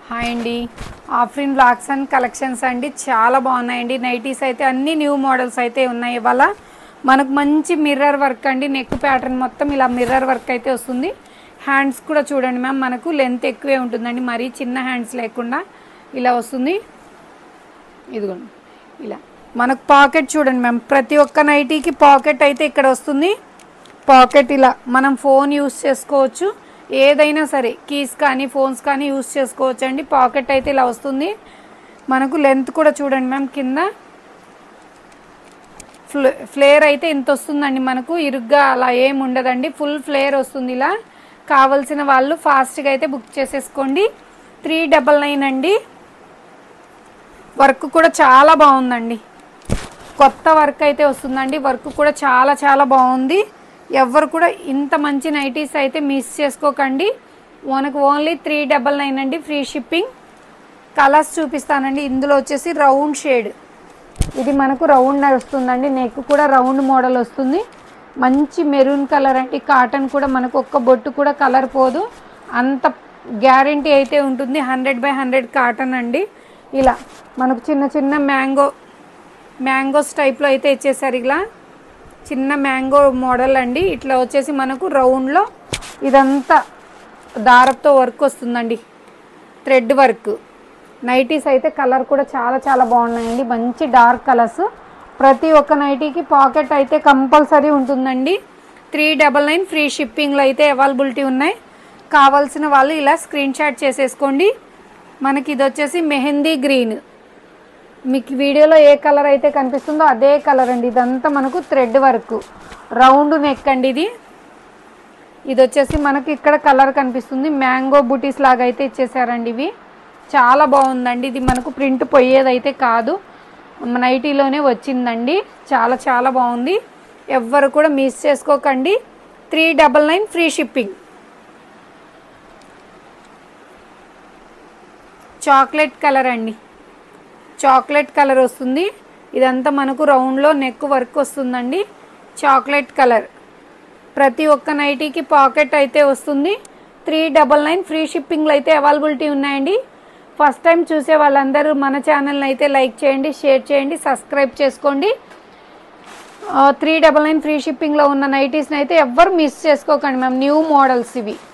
Hi అండి, Afrin blocks and collections అండి. చాలా బాగున్నాయండి. నైటీస్ అయితే అన్ని న్యూ మోడల్స్ అయితే ఉన్నాయి. ఇవాళ మనకు మంచి మిర్రర్ వర్క్ అండి. నెక్ ప్యాటర్న్ మొత్తం ఇలా మిర్రర్ వర్క్ అయితే వస్తుంది. హ్యాండ్స్ కూడా చూడండి మ్యామ్, మనకు లెంత్ ఎక్కువే ఉంటుందండి, మరీ చిన్న హ్యాండ్స్ లేకుండా ఇలా వస్తుంది. ఇదిగోండి ఇలా మనకు పాకెట్ చూడండి మ్యామ్, ప్రతి ఒక్క నైటీకి పాకెట్ అయితే ఇక్కడ వస్తుంది. పాకెట్ ఇలా మనం ఫోన్ యూస్ చేసుకోవచ్చు, ఏదైనా సరే కీస్ కానీ ఫోన్స్ కానీ యూస్ చేసుకోవచ్చు అండి. పాకెట్ అయితే ఇలా వస్తుంది. మనకు లెంత్ కూడా చూడండి మ్యామ్, కింద ఫ్లేర్ అయితే ఇంత వస్తుందండి. మనకు ఇరుగ్గా అలా ఏమి ఉండదండి, ఫుల్ ఫ్లేర్ వస్తుంది. ఇలా కావాల్సిన వాళ్ళు ఫాస్ట్గా అయితే బుక్ చేసేసుకోండి. 399 అండి. వర్క్ కూడా చాలా బాగుందండి, కొత్త వర్క్ అయితే వస్తుందండి. వర్క్ కూడా చాలా చాలా బాగుంది. ఎవరు కూడా ఇంత మంచి నైటీస్ అయితే మిస్ చేసుకోకండి. మనకు ఓన్లీ 399 అండి, ఫ్రీ షిప్పింగ్. కలర్స్ చూపిస్తానండి. ఇందులో వచ్చేసి రౌండ్ షేడ్, ఇది మనకు రౌండ్ వస్తుందండి. నెక్ కూడా రౌండ్ మోడల్ వస్తుంది. మంచి మెరూన్ కలర్ అండి. కాటన్ కూడా మనకు ఒక్క బొట్టు కూడా కలర్ పోదు, అంత గ్యారంటీ అయితే ఉంటుంది. 100/100 కాటన్ అండి. ఇలా మనకు చిన్న చిన్న మ్యాంగోస్ టైప్లో అయితే ఇచ్చేసారు. ఇలా చిన్న మ్యాంగో మోడల్ అండి. ఇట్లా వచ్చేసి మనకు రౌండ్లో ఇదంతా దారపుతో వర్క్ వస్తుందండి, థ్రెడ్ వర్క్. నైటీస్ అయితే కలర్ కూడా చాలా చాలా బాగున్నాయండి, మంచి డార్క్ కలర్స్. ప్రతి ఒక్క నైటీకి పాకెట్ అయితే కంపల్సరీ ఉంటుందండి. 399 ఫ్రీ షిప్పింగ్లో అయితే అవైలబిలిటీ ఉన్నాయి. కావాల్సిన వాళ్ళు ఇలా స్క్రీన్ షాట్ చేసేసుకోండి. మనకి ఇది వచ్చేసి మెహందీ గ్రీన్, మీకు వీడియోలో ఏ కలర్ అయితే కనిపిస్తుందో అదే కలర్ అండి. ఇదంతా మనకు థ్రెడ్ వర్క్, రౌండ్ నెక్ అండి. ఇది వచ్చేసి మనకి ఇక్కడ కలర్ కనిపిస్తుంది, మ్యాంగో బూటీస్ లాగా అయితే ఇచ్చేసారండి. ఇవి చాలా బాగుందండి. ఇది మనకు ప్రింట్ పోయేదైతే కాదు, నైటీలోనే వచ్చిందండి. చాలా చాలా బాగుంది. ఎవ్వరు కూడా మిస్ చేసుకోకండి. 399 ఫ్రీ షిప్పింగ్. చాక్లెట్ కలర్ అండి, చాక్లెట్ కలర్ వస్తుంది. ఇదంతా మనకు రౌండ్లో నెక్ వర్క్ వస్తుందండి. Chocolate colour. ప్రతి ఒక్క నైటీకి పాకెట్ అయితే వస్తుంది. 399 ఫ్రీ షిప్పింగ్లో అయితే అవైలబిలిటీ ఉన్నాయండి. ఫస్ట్ టైం చూసే వాళ్ళందరూ మన ఛానల్ని అయితే లైక్ చేయండి, షేర్ చేయండి, సబ్స్క్రైబ్ చేసుకోండి. 399 ఫ్రీ షిప్పింగ్లో ఉన్న నైటీస్ని అయితే ఎవ్వరు మిస్ చేసుకోకండి మ్యామ్. న్యూ మోడల్స్ ఇవి.